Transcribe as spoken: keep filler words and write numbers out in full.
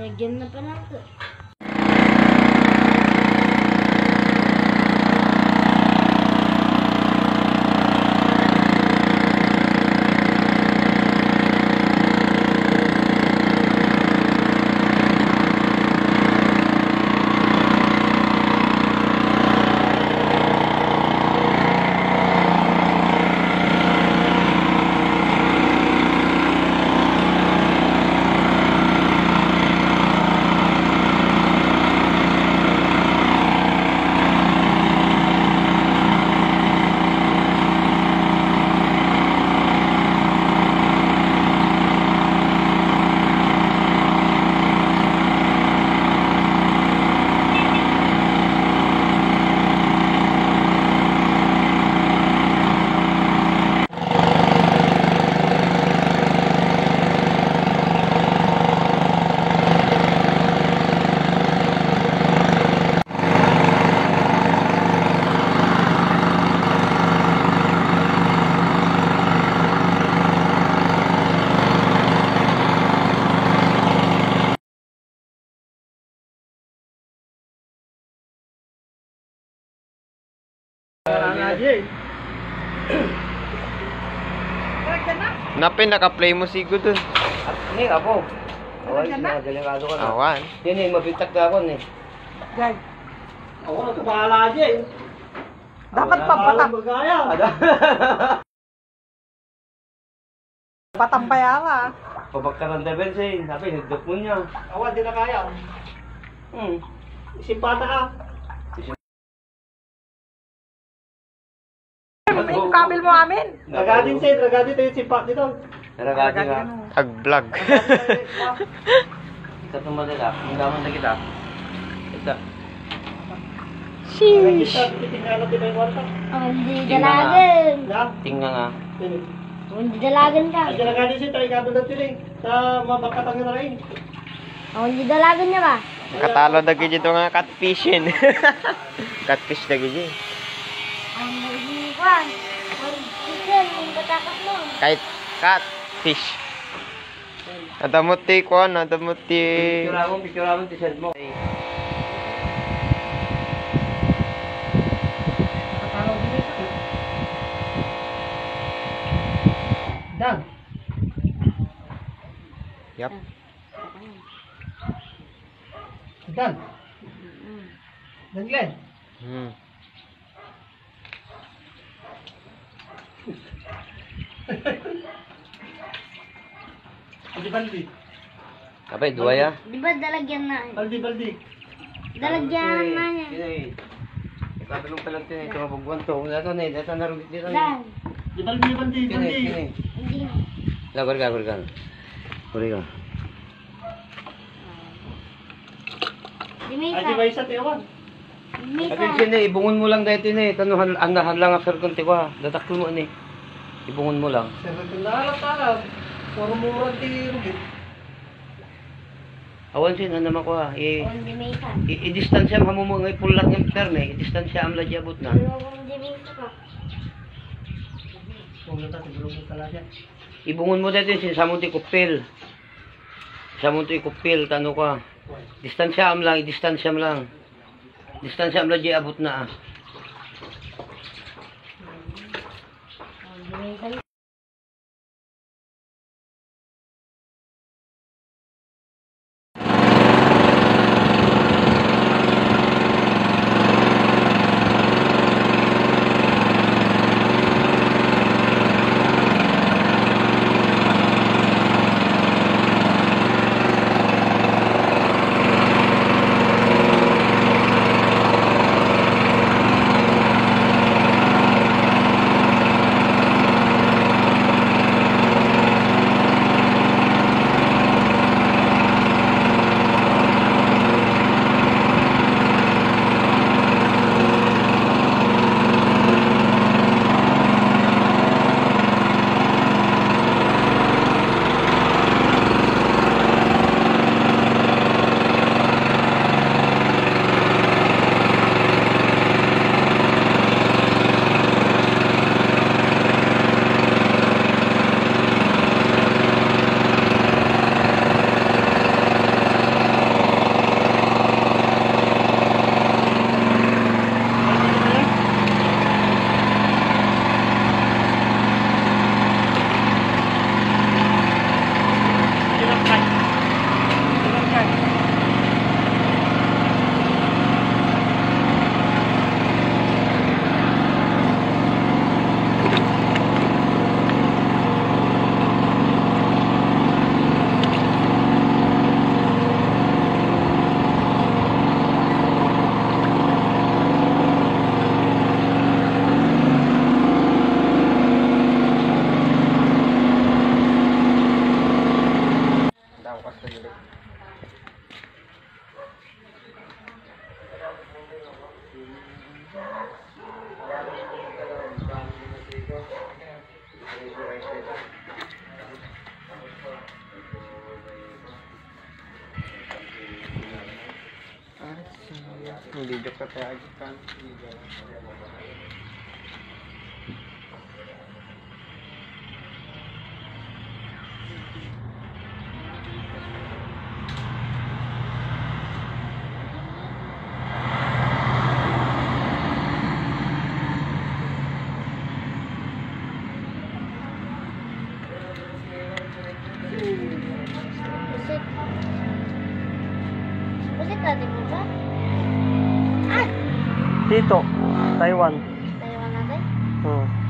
Lagyan na pala ito. Napin naka-play mo sigo dun. At ini ako. Awan, sinagaling ko na. Awan. Yan eh, mabitak ka ako eh. Gay. Ako nagkabahala dyan. Dapat pampatak. Ada. Patampaya ka. Pabagkaran na bensin. Sabi, nagdok mo niya. Awan, di na kaya. Hmm. Simpata ka. Yung kabil mo amin. Ragadin siya, ragadin tayo simpat dito. Naragati ka. Ag-vlog. Ito tumatay ka. Ang daman na kita. Ito. Sheesh. Titingnan natin yung warta. Oh, hindi dalagan. Ya? Tingnan nga. Oh, hindi dalagan ka. Ay, ragadin siya, tayo gado na tiling. Sa mabakatang na rin. Oh, hindi dalagan niya ba? Katalo na gid ito nga catfishin. Catfish na gid. Ang hindi kwan. Ang chicken, yung katakas mo. Kahit catfish. Nadamot ti ko, nadamot ti. Picture mo, picture mo, t-shirt mo. Dan. Yap. Dan. Dan Glenn. Hmm. Baldi, baldi. Kapay, dua ya. Di ba dalagyan na? Baldi, baldi. Dalagyan na niya. Ikabilong pala ito. Ito mabagwan to. Ito na, ito na rumit dito. Dan. Di baldi, baldi, Kini, baldi. kini. Hindi na. Labar ka, labar ka. Puri ka. Di may Ay, di ba isa tayo? Di may Kapag sini, ibungon mo lang dahil ini. Tanuhan, andahan lang ang sarkong tiwa. Dataklo mo ani. Ibungon mo lang. Sir, nakalap talam. Puro murang di rugit. Awan sin, ano naman ko ha. I- Oh, di may isa. i- I-distansya mo mo ngay pulat ng perne. I-distansya am ladya abot na. Ano kung di may isa ka? Kung nata, siguro ko talaga. Ibungon mo dahil sin, sa mo ti kupil. Sa mo ti kupil, tano ka. Distansya am lang, i-distansya am lang. Distansya am ladya abot na ah. Oh, di may isa. Hindi joke ka tayo kan. Busit. Busit natin mo ba? Ah! Dito, Taiwan. Taiwan natin? Hmm.